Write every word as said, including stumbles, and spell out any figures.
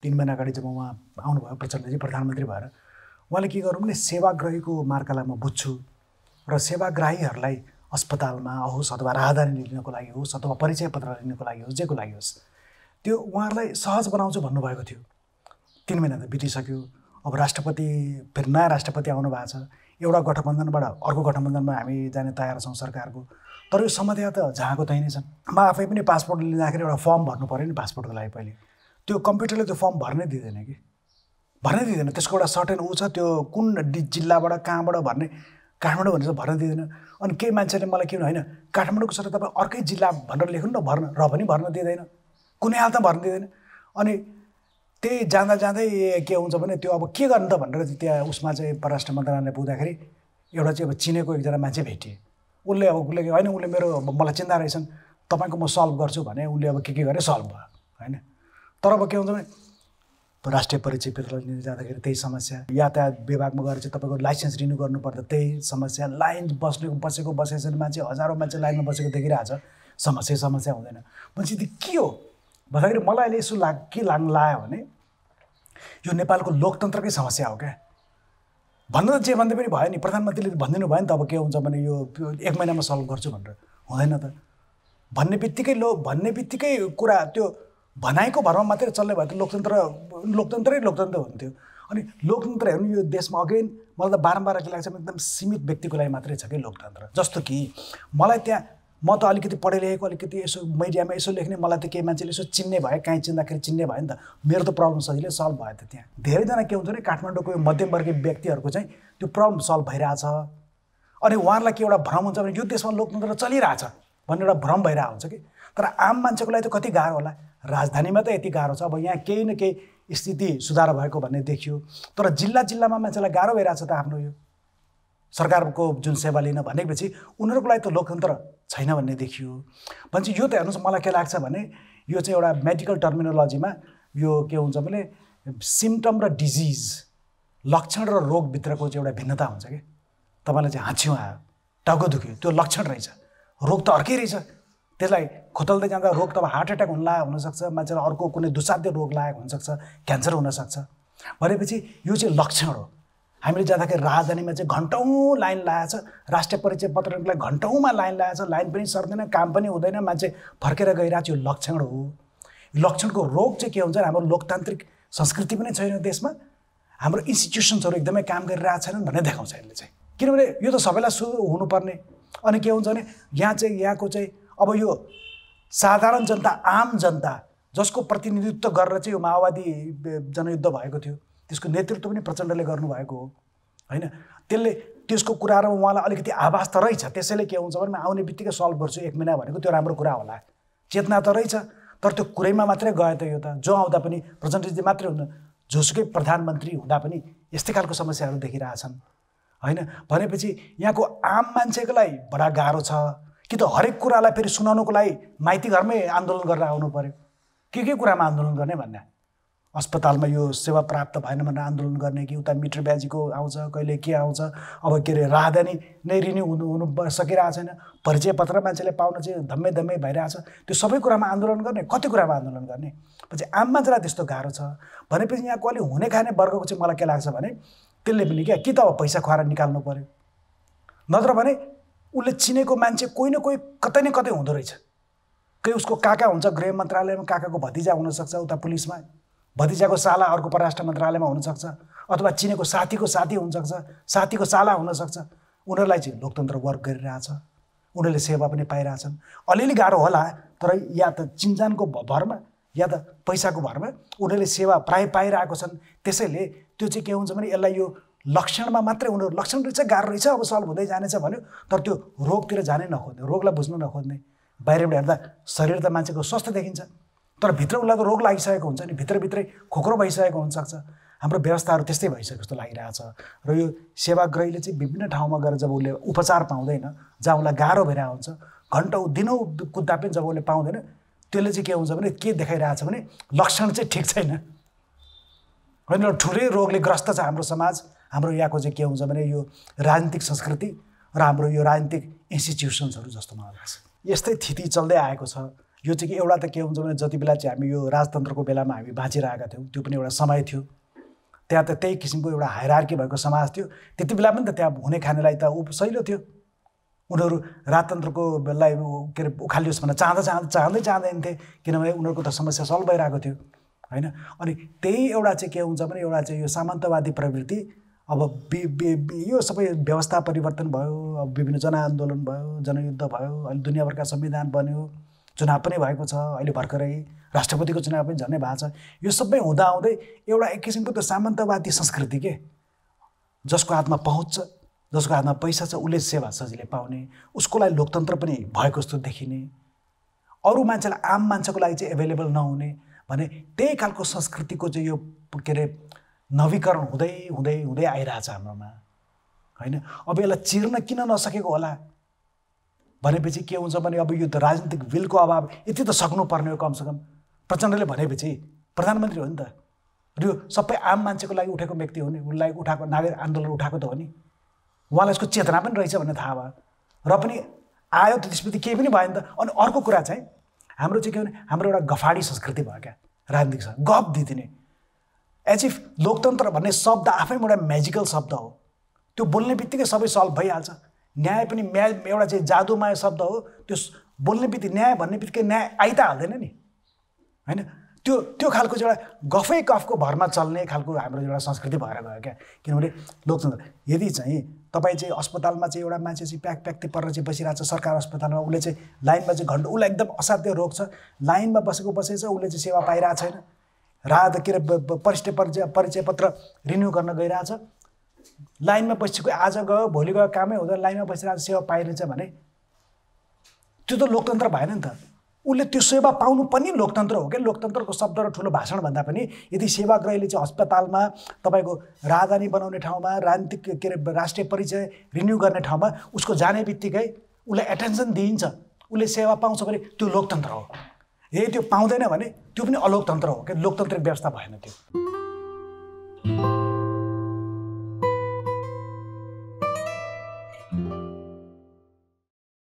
तीन महिना अगाडि जब उहाँ आउनुभयो प्रचण्डजी प्रधानमन्त्री भएर उहाँले के गर्नु भने सेवाग्राहीको मार्कालाई म बुझ्छु र सेवाग्राहीहरूलाई अस्पतालमा होस् अथवा राहदानी लिनको लागि होस् अथवा परिचय पत्र लिनको लागि होस् जेको लागि होस् त्यो उहाँहरूलाई सहज बनाउँछु भन्नुभएको थियो। तीन महिना त बितिसक्यो। अब राष्ट्रपति फेरि नयाँ राष्ट्रपति आउनु भएको छ। एउटा गठबन्धनबाट अर्को गठबन्धनमा हामी जाने तयार छौँ सरकारको। तर यो समस्या त जहाँको त्यही नै छन्। म आफै पनि पासपोर्ट लिँदाखेरि एउटा फर्म भर्नु पऱ्यो नि पासपोर्टको लागि पहिले। त्यो कम्प्युटरले त्यो फर्म भर्नै दिँदैन कि भर्नै दिँदैन। त्यसको एउटा सर्टेन ऊ छ त्यो कुन जिल्लाबाट कहाँबाट भर्ने काठमाडौँ भनेर भर्न दिँदैन। अनि केही मान्छेले मलाई के होइन काठमाडौँको सट्टा तपाईँ अर्कै जिल्ला भनेर लेख्नु न भर्न र पनि भर्न दिँदैन। कुनै हाल त भर्न दिँदैन। अनि त्यही जाँदा जाँदै के हुन्छ भने त्यो अब के गर्नु त भनेर त्यहाँ उसमा चाहिँ परराष्ट्र मन्त्रालय पुग्दाखेरि एउटा चाहिँ अब चिनेको एकजना मान्छे भेटिए। उसले अब उसले होइन उसले मेरो मलाई चिन्ता रहेछन् तपाईँको म सल्भ गर्छु भने उसले अब के के गरेँ सल्भ भयो होइन। तर अब के हुन्छ भने राष्ट्रिय परिचय पत्र लिन जाँदाखेरि त्यही समस्या। यातायात विभागमा गएर चाहिँ तपाईँको लाइसेन्स रिन्यू गर्नुपर्दा त्यही समस्या। लाइन बस्नेको बसेको बसेको मान्छे हजारौँ मान्छे लाइनमा बसेको देखिरहेछ। समस्या समस्या हुँदैन भनेपछि त्यो के हो भन्दाखेरि मलाई अहिले यसो लाग के लाग्नु लाग्यो भने यो नेपालको लोकतन्त्रकै समस्या हो क्या। भन्नु त जे भन्दै पनि भयो नि प्रधानमन्त्रीले भनिदिनु भयो नि त अब के हुन्छ भने यो एक महिनामा सल्भ गर्छु भनेर हुँदैन त। भन्ने बित्तिकै लो भन्ने बित्तिकै कुरा त्यो भनाइको भरमा मात्रै चल्ने भयो त लोकतन्त्र लोकतन्त्रै लोकतन्त्र हुन्थ्यो। अनि लोकतन्त्र हेर्नु यो देशमा अगेन मलाई त बारम्बार के लाग्छ एकदम सीमित व्यक्तिको लागि मात्रै छ कि लोकतन्त्र। जस्तो कि मलाई त्यहाँ म त अलिकति पढे लेखेको अलिकति यसो मिडियामा यसो लेख्ने मलाई त केही मान्छेले यसो चिन्ने भयो कहीँ चिन्दाखेरि चिन्ने भयो नि त मेरो त प्रब्लम सजिलै सल्भ भयो त। त्यहाँ धेरैजना के हुन्छ भने काठमाडौँको यो मध्यमवर्गीय व्यक्तिहरूको चाहिँ त्यो प्रब्लम सल्भ भइरहेछ। अनि उहाँहरूलाई के एउटा भ्रम हुन्छ भने यो देशमा लोकतन्त्र चलिरहेछ भन्ने एउटा भ्रम भइरहेको हुन्छ कि। तर आम मान्छेको लागि त कति गाह्रो होला। राजधानीमा त यति गाह्रो छ अब यहाँ केही न केही स्थिति सुधार भएको भन्ने देखियो। तर जिल्ला जिल्लामा मान्छेलाई गाह्रो भइरहेछ त आफ्नो यो सरकारको जुन सेवा लिन भनेपछि उनीहरूको लागि त लोकतन्त्र छैन भन्ने देखियो। भनेपछि यो त हेर्नुहोस् मलाई के लाग्छ भने यो चाहिँ एउटा मेडिकल टर्मिनोलोजीमा यो के हुन्छ भने सिम्टम र डिजिज लक्षण र रोगभित्रको चाहिँ एउटा भिन्नता हुन्छ कि। तपाईँलाई चाहिँ हाँच्छ्यौँ आयो टाउको दुख्यो त्यो लक्षण रहेछ रोग त अर्कै रहेछ। त्यसलाई खोतल्दै जाँदा रोग त अब हार्ट एट्याक हुन लागेको हुनसक्छ मान्छेलाई अर्को कुनै दुस्साध्य रोग लागेको हुनसक्छ क्यान्सर हुनसक्छ। भनेपछि यो चाहिँ लक्षण हो। हामीले जाँदाखेरि राजधानीमा चाहिँ घन्टौँ लाइन लागेछ राष्ट्रिय परिचय पत्रको लागि घन्टौँमा लाइन लागेछ लाइन पनि सर्दैन काम पनि हुँदैन मान्छे फर्केर गइरहेको यो लक्षण हो। लक्षणको रोग चाहिँ के हुन्छ हाम्रो लोकतान्त्रिक संस्कृति पनि छैन देशमा हाम्रो इन्स्टिट्युसन्सहरू एकदमै काम गरिरहेको छैनन् भन्ने देखाउँछ यसले चाहिँ। किनभने यो त सबैलाई सु हुनुपर्ने। अनि के हुन्छ भने यहाँ चाहिँ यहाँको चाहिँ अब यो साधारण जनता आम जनता जसको प्रतिनिधित्व गरेर चाहिँ यो माओवादी जनयुद्ध भएको थियो त्यसको नेतृत्व पनि प्रचण्डले गर्नुभएको हो होइन। त्यसले त्यसको कुराहरू उहाँलाई अलिकति आभास त रहेछ। त्यसैले के हुन्छ भने आउने बित्तिकै सल्भ गर्छु एक महिना भनेको त्यो राम्रो कुरा होला चेतना त रहेछ। तर त्यो कुरैमा मात्रै गयो त यो त जो आउँदा पनि प्रचण्डजी मात्रै हुन्न जोसुकै प्रधानमन्त्री हुँदा पनि यस्तै खालको समस्याहरू देखिरहेछन् होइन। भनेपछि यहाँको आम मान्छेको लागि बडा गाह्रो छ कि त हरेक कुरालाई फेरि सुनाउनुको लागि माइती घरमै आन्दोलन गरेर आउनु पर्यो। के के कुरामा आन्दोलन गर्ने भन्ने अस्पतालमा यो सेवा प्राप्त भएन भनेर आन्दोलन गर्ने कि उता मिटर ब्याजीको आउँछ कहिले के आउँछ अब के अरे राहदानी नै रिन्यू हुनु हुनु सकिरहेको छैन परिचय पत्र मान्छेले पाउन चाहिँ धम्मै धम्मै भइरहेछ। त्यो सबै कुरामा आन्दोलन गर्ने कति कुरामा आन्दोलन गर्ने पछि आम मान्छेलाई त्यस्तो गाह्रो छ। भनेपछि यहाँको अलि हुने खाने वर्गको चाहिँ मलाई के लाग्छ भने त्यसले पनि क्या कि त अब पैसा खुवाएर निकाल्नु पर्यो नत्र भने उसले चिनेको मान्छे कोही न कोही कतै न कतै हुँदो रहेछ। कोही उसको काका हुन्छ गृह मन्त्रालयमा काकाको भतिजा हुनसक्छ उता पुलिसमा भतिजाको साला अर्को परराष्ट्र मन्त्रालयमा हुनसक्छ अथवा चिनेको साथीको साथी हुनसक्छ साथीको साला हुनसक्छ। उनीहरूलाई चाहिँ लोकतन्त्र वर्क गरिरहेछ उनीहरूले सेवा पनि पाइरहेछन्। अलिअलि गाह्रो होला तर या त चिन्जानको भरमा या त पैसाको भरमा उनीहरूले सेवा प्राय पाइरहेको छन्। त्यसैले त्यो चाहिँ के हुन्छ भने यसलाई यो लक्षणमा मात्रै उनीहरू लक्षण रहेछ गाह्रो रहेछ अब सल्भ हुँदै जानेछ भन्यो तर त्यो रोगतिर जानै नखोज्ने रोगलाई बुझ्नु नखोज्ने। बाहिरबाट हेर्दा शरीर त मान्छेको स्वस्थ देखिन्छ तर भित्र उसलाई त रोग लागिसकेको हुन्छ नि भित्रभित्रै खोक्रो भइसकेको हुनसक्छ। हाम्रो व्यवस्थाहरू त्यस्तै भइसकेको जस्तो लागिरहेछ र यो सेवाग्राहीले चाहिँ विभिन्न ठाउँमा गएर जब उसले उपचार पाउँदैन जहाँ उसलाई गाह्रो भइरहेको हुन्छ घन्टौँ दिनौँ कुद्दा पनि जब उसले पाउँदैन त्यसले चाहिँ के हुन्छ भने के देखाइरहेछ भने लक्षण चाहिँ ठिक छैन होइन। ठुलै रोगले ग्रस्त छ हाम्रो समाज हाम्रो यहाँको चाहिँ के हुन्छ भने यो राजनीतिक संस्कृति र हाम्रो यो राजनीतिक इन्स्टिट्युसन्सहरू जस्तो मलाई लाग्छ। यस्तै स्थिति चल्दै आएको छ। यो चाहिँ कि एउटा त के हुन्छ भने जति बेला चाहिँ हामी यो राजतन्त्रको बेलामा हामी बाँचिरहेका थियौँ त्यो पनि एउटा समय थियो। त्यहाँ त त्यही किसिमको एउटा हायरार्की भएको समाज थियो। त्यति बेला पनि त त्यहाँ हुने खानेलाई त उ सहिलो थियो। उनीहरू राजतन्त्रको बेलालाई के अरे उखालियोस् भनेर चाहँदा चाहँदा चाहँदै चाहँदैन थिए, किनभने उनीहरूको त समस्या सल्भ भइरहेको थियो होइन। अनि त्यही एउटा चाहिँ के हुन्छ भने एउटा चाहिँ यो सामन्तवादी प्रवृत्ति अब बि यो सबै व्यवस्था परिवर्तन भयो, अब विभिन्न जनआन्दोलन भयो, जनयुद्ध भयो, अहिले दुनियाँभरका संविधान बन्यो, चुनाव पनि भएको छ, अहिले भर्खरै राष्ट्रपतिको चुनाव पनि झन्डै भएको छ। यो सबै हुँदाहुँदै एउटा एक किसिमको त सामन्तवादी संस्कृति के, जसको हातमा पहुँच छ, जसको हातमा पैसा छ, उसले सेवा सजिलै पाउने, उसको लागि लोकतन्त्र पनि भएको जस्तो देखिने, अरू मान्छेलाई आम मान्छेको लागि चाहिँ एभाइलेबल नहुने भने त्यही खालको संस्कृतिको चाहिँ यो के अरे नवीकरण हुँदै हुँदै हुँदै आइरहेछ हाम्रोमा होइन। अब यसलाई चिर्न किन नसकेको होला भनेपछि के हुन्छ भने अब यो त राजनीतिक विलको अभाव, यति त सक्नुपर्ने हो कमसेकम। प्रचण्डले भनेपछि प्रधानमन्त्री हो नि त, र यो सबै आम मान्छेको लागि उठेको व्यक्ति हो नि, उसलाई उठाएको नागरिक आन्दोलन उठाएको त हो नि, उहाँलाई यसको चेतना पनि रहेछ भन्ने थाहा भयो र पनि आयो त, त्यसपछि केही पनि भएन त। अनि अर्को कुरा चाहिँ हाम्रो चाहिँ के भने हाम्रो एउटा गफाडी संस्कृति भयो क्या राजनीतिक गफ दिदिने, एज इफ लोकतन्त्र भन्ने शब्द आफैमा एउटा म्याजिकल शब्द हो, त्यो बोल्ने बित्तिकै सबै सल्भ भइहाल्छ। न्याय पनि म्या एउटा चाहिँ जादुमय शब्द हो, त्यो बोल्ने बित्तिकै न्याय भन्ने बित्तिकै न्याय आइ त हाल्दैन नि होइन। त्यो त्यो खालको चाहिँ एउटा गफै गफको भरमा चल्ने खालको हाम्रो एउटा संस्कृति भएर गयो क्या। किनभने लोकतन्त्र यदि चाहिँ तपाईँ चाहिँ अस्पतालमा चाहिँ एउटा मान्छे चाहिँ प्याक प्याक्ति परेर चाहिँ बसिरहेको छ सरकार अस्पतालमा, उसले चाहिँ लाइनमा चाहिँ घन्टा, उसलाई एकदम असाध्य रोग छ, लाइनमा बसेको बसेछ, उसले चाहिँ सेवा पाइरहेको छैन, राहत के अरे परिचय परिचय परिचय पत्र रिन्यू गर्न गइरहेछ, लाइनमा बसेको आज गयो भोलि गयो कामै हुँदैन, लाइनमा बसिरहेको सेवा पाइरहेछ भने त्यो त लोकतन्त्र भएन नि त। उसले त्यो सेवा पाउनु पनि लोकतन्त्र हो क्या। लोकतन्त्रको शब्द र ठुलो भाषण भन्दा पनि यदि सेवाग्राहीले चाहिँ अस्पतालमा, तपाईँको राजधानी बनाउने ठाउँमा, राजनीतिक के अरे राष्ट्रिय परिचय रिन्यू गर्ने ठाउँमा उसको जाने बित्तिकै उसलाई एटेन्सन दिइन्छ, उसले सेवा पाउँछ भने त्यो लोकतन्त्र हो। यदि त्यो पाउँदैन भने त्यो पनि अलोकतन्त्र हो क्या, लोकतान्त्रिक व्यवस्था भएन त्यो।